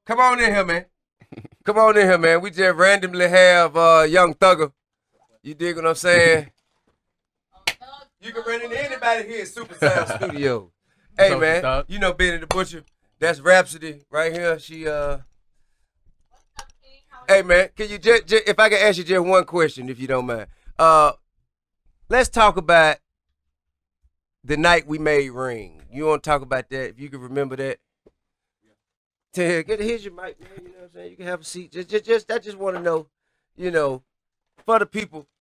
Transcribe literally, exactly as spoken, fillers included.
Come on in here, man. Come on in here, man. We just randomly have uh, Young Thugger. You dig what I'm saying? You can run into anybody here at Super Sound Studio. Hey, man, you know Benny the Butcher. That's Rhapsody right here. She, uh... Hey, man, can you just, just, if I can ask you just one question, if you don't mind. Uh, let's talk about the night we made Ring. You want to talk about that? If you can remember that. To get here's your mic, man. You know what I'm saying? You can have a seat. Just, just, just I just want to know, you know, for the people